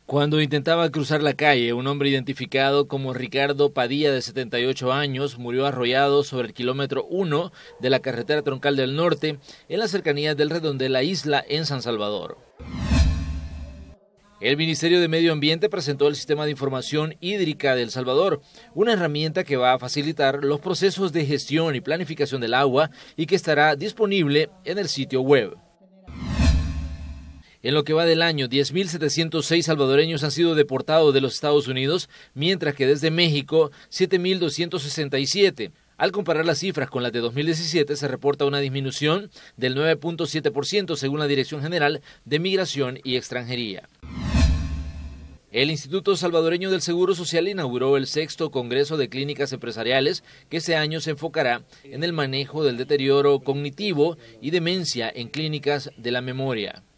Cuando intentaba cruzar la calle, un hombre identificado como Ricardo Padilla, de 78 años, murió arrollado sobre el kilómetro 1 de la carretera troncal del norte, en las cercanías del Redondel La Isla, en San Salvador. El Ministerio de Medio Ambiente presentó el Sistema de Información Hídrica de El Salvador, una herramienta que va a facilitar los procesos de gestión y planificación del agua y que estará disponible en el sitio web. En lo que va del año, 10.706 salvadoreños han sido deportados de los Estados Unidos, mientras que desde México, 7.267. Al comparar las cifras con las de 2017, se reporta una disminución del 9.7% según la Dirección General de Migración y Extranjería. El Instituto Salvadoreño del Seguro Social inauguró el 6º Congreso de Clínicas Empresariales, que este año se enfocará en el manejo del deterioro cognitivo y demencia en clínicas de la memoria.